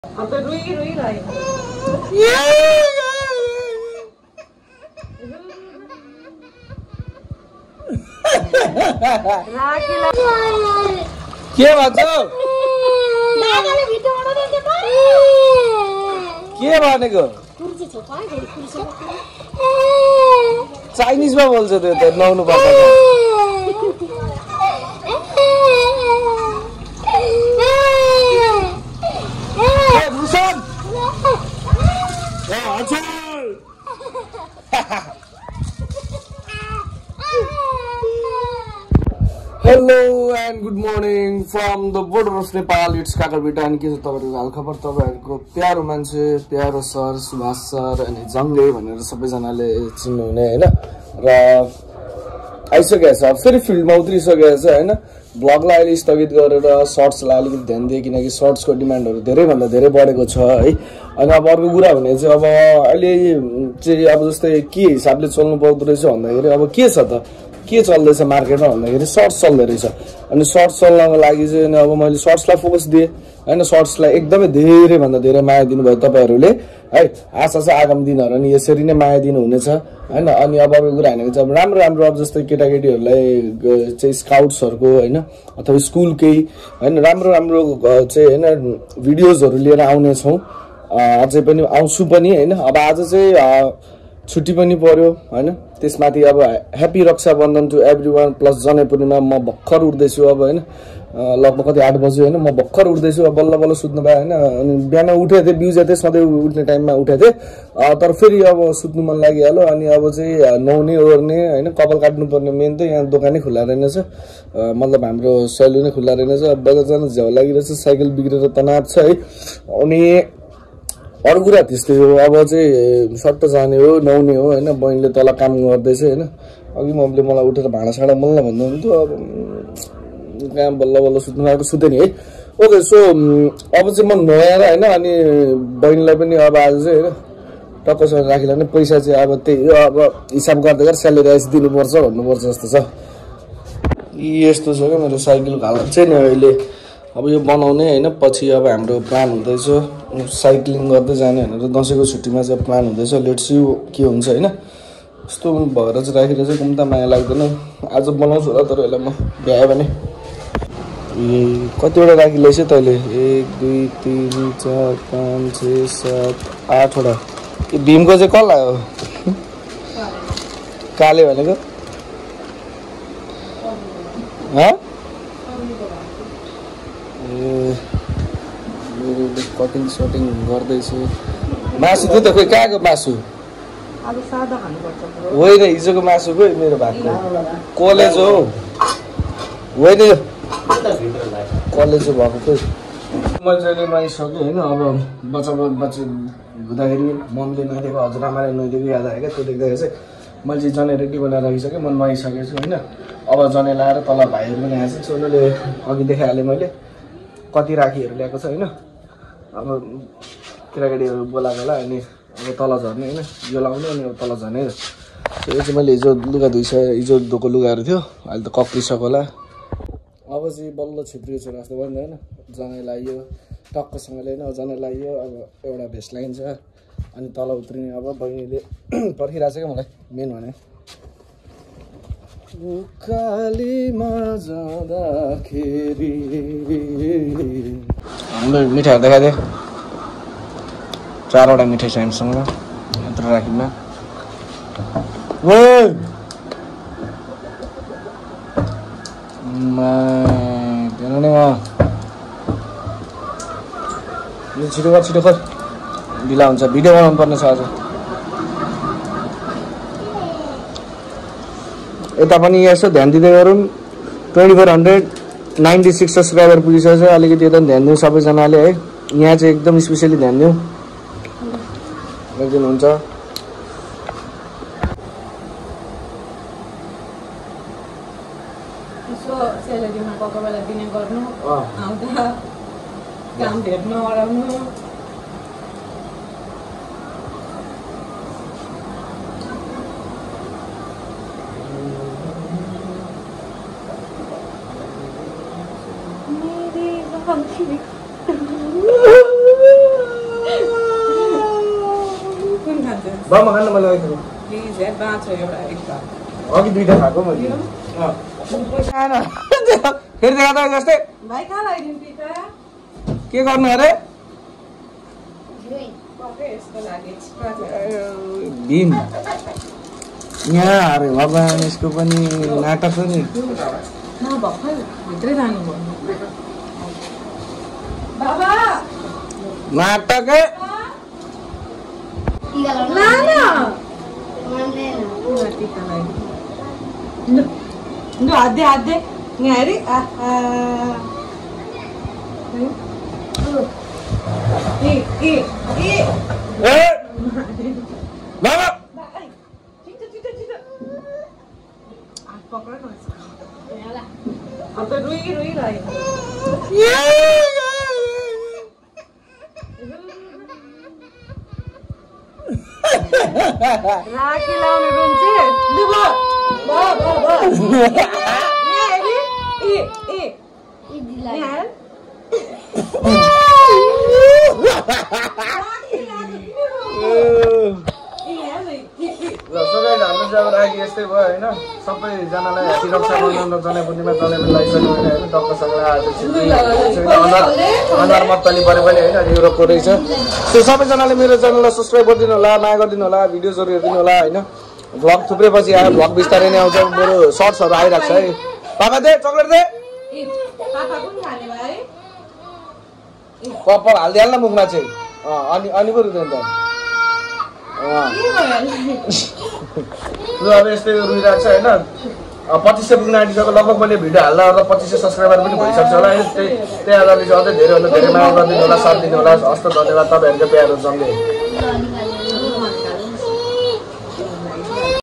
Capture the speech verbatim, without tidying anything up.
अब रुई रुई रहेको के भन्छ के भनेको चाइनिजमा बोल्छ त्यो त नआउनु पर्छ Hello and good morning from the border of Nepal. It's Kakalbita and के छ तपाईहरुको हालखबर तपाईहरुको प्यारो मान्छे प्यारो सर सुभाष सर अनि जंगै भनेर सबैजनाले चिन्नु हुने हैन र आइसकेको छ फेरि फिल्डमा उत्रिसकेको छ हैन ब्लगलाई अहिले स्थगित गरेर शर्ट्सलाई अलिकति ध्यान दिए किनकि शर्ट्सको डिमान्डहरु धेरै भन्दा धेरै बढेको छ है अनि अब अर्को कुरा भने चाहिँ अब अहिले चाहिँ अब जस्तै के हिसाबले चल्नु पर्दो रहेछ भन्दाखेरि अब के छ त के चल्दैछ मार्केटमा भन्दाखेरि शर्ट्स चल्दै रहेछ अनि शर्ट्स चल्नको लागि चाहिँ अब मैले शर्ट्सलाई फोकस दिए हैन शर्ट्सलाई एकदमै धेरै भन्दा धेरै माया दिनुभयो तपाईहरुले है आशा छ आगामी दिनहरु नि यसरी नै माया दिनु हुनेछ हैन अनि अब अबको कुरा भनेको चाहिँ राम्रो राम्रो अब जस्तै केटाकेटीहरुलाई चाहिँ स्काउट्सहरुको हैन अथवा स्कुलकै हैन राम्रो राम्रो चाहिँ हैन भिडियोजहरु लिएर आउने छौं अझै पनि आउँछु पनि हैन अब आज चाहिँ छुट्टी पनि पर्यो हैन त्यसमाथि अब happy Rakshabandhan to everyone plus Janaipurnima म भक्खर उठ्दैछु अब हैन लगभग कति आठ बजे हैन म भक्खर उठ्दैछु अब बल्ल बल्ल सुत्नु भए हैन अनि बिहान उठे थिए बिउजे थिए सधैँ उठ्ने टाइममा उठे थिए तर फेरि अब सुत्नु मन लागिहाल्यो अनि अब चाहिँ नुहाउने ओर्ने हैन कपाल काट्नु पर्ने मेन त यहाँ दोकानै खुला रहेनछ मतलब हाम्रो सैलुनै खुला रहेनछ बजार जान झ्याउ लागिरहेछ साइकल बिग्रेर तनाव छ है अनि अरु कुरा त्यस्तै हो अब चाहिँ सट्ट जाने हो नुहाउने हो हैन बहिनीले तल काम गर्दैछ हैन अघि मम्मीले मलाई उठेर भाडा साडा मल्ल भन्नुहुन्थ्यो अब काम बल्ल बल्ल सुत्नु भएको सुते नि है ओके सो अब चाहिँ म नुहाएर हैन अनि बहिनीलाई पनि अब आज चाहिँ हैन टक्कसँग राखिला नि पैसा चाहिँ अब त्यही हो अब हिसाब गर्दै गरेर स्यालेरी आइस दिनुपर्छ भन्नुपर्छ जस्तो छ यस्तो छ के मेरो साइकलको हालत चाहिँ नि अहिले अब यो बनाउने हैन पछि अब हाम्रो प्लान हुँदैछ साइक्लिङ गर्दै जाने भनेर दशैंको छुट्टीमा चाहिँ प्लान हुँदैछ लेट्स सी के हुन्छ हैन यस्तो भएर चाहिँ राखेर चाहिँ कुम्ता माया लाग्दैन आज बनाउँछु होला तर यसलाई म भ्याए भने ए कतिवटा राखिलै छ तैले एक दुई तीन चार पाँच छ सात आठ वटा यो भीमको चाहिँ कल आयो काले भनेको ह कटिङ सटिङ गर्दैछ मासु त खोइ कहाँको मासु अब सादा खानुपर्छ होइन हिजोको मासु खोइ मेरो भागको कलेज हो होइन कलेज भएको खोइ मैले चाहिँ नुहाइसकेँ होइन अब बच्चा बच्चा हुँदाखेरि मम्मीले नुहाइदिएको हजुरआमाले नुहाइदिएको याद आयो क्या त्यो देख्दाखेरि चाहिँ मैले चाहिँ जनै रेडी बनाएर राखिसकेँ म नुहाइसकेको छु होइन अब जनै लाएर तल भाइहरू पनि आएछ सो उनीहरूले अघि देखाइहालेँ मैले कति राखीहरू ल्याएको छ होइन अब केटाकेटीहरू बोलाएको होला अनि अब तल झर्ने होइन यो लाउने अनि अब तल झर्ने यो चाहिँ मैले हिजो लुगा धुइसकेँ हिजो धोएको लुगाहरू थियो अहिले त कक्रिसक्यो होला अब चाहिँ बल्ल छेत्रीको छोरा जस्तो भयो नि होइन जनै लगाइयो टक्कसँगले होइन जनै लगाइयो अब एउटा भेस्ट लगाइन्छ अनि तल उत्रिने अब बहिनीले पर्खिरहेको छ क्या मलाई मेन भने उकालीमा जाँदाखेरि हाम्रो मिठाईहरू देखाइदिए चारवटा मिठाई छ हामीसँग यत्रो राखिमा नि म छिटो गर छिटो कर ढिला हुन्छ भिडियो बनाउनु पर्ने छ आज यता पनि यसो ध्यान दिँदै गरौँ twenty four hundred ninety six subscriber पुगिसकेको छ अलिकति यता ध्यान दिउँ सबैजनाले है यहाँ चाहिँ एकदम स्पेसली ध्यान दिउँ एकदिन हुन्छ सेलेरीमा कोही बेला दिने गर्नु आउँदा काम भेट्न अराउनु बाबा खान मैले लगाइदिनु प्लिज यार बाँच्छ एउटा एकता अघि दुईटा खाएको मैले खान फेरि देखा त जस्तै भाइ कहाँ लगाइदिनु पिता के गर्नु अरे यस्तो लाग्यो भीम यहाँ अरे भगवान् यसको पनि नाटक हो नि न भर्खर भित्रै जानुभयो बाबा नाटक हात हात दे यहाँ हेरी पकड़ अब तो रुई रुई रही राखी लाउने रुन्छ लु बा बा बा यहाँ हेरी ए ए ए दिला यार राखी यस्तै भयो होइन सबैजनालाई ह्यापी रक्षाबन्धन र जनाइपूर्णिमा जनै पनि लगाइसक्नु होइन होइन डक्टरसँग आज अनुहार मत्तली पऱ्यो पनि होइन युरोपको रहेछ त्यो सबैजनाले मेरो च्यानललाई सब्सक्राइब गरिदिनु होला माया गरिदिनु होला भिडियोजहरू हेरिदिनु होला होइन भ्लग थुप्रै पछि आयो भ्लग बिस्तारै नै आउँछ मेरो सर्ट्सहरू आइरहेको छ है पापा दे चक्लेट दे पप्पा हालिदिइहाल्न मुखमा चाहिँ अनि अनि पो रुँदैन त लु अब यस्तै रुइरहेको छ होइन पच्चिस सय पुग्न आँटिसक्यो लगभग मैले भिडियो हाल्दा अर्दा पच्चिस सय सब्सक्राइबर पनि भइसक्छ होला है त्यही त्यही आधारले चाहिँ अझै धेरैभन्दा धेरै माया गरिदिनु होला साथ दिनु होला हस्त धन्यवाद तपाईँहरूको प्यारो जङ्गे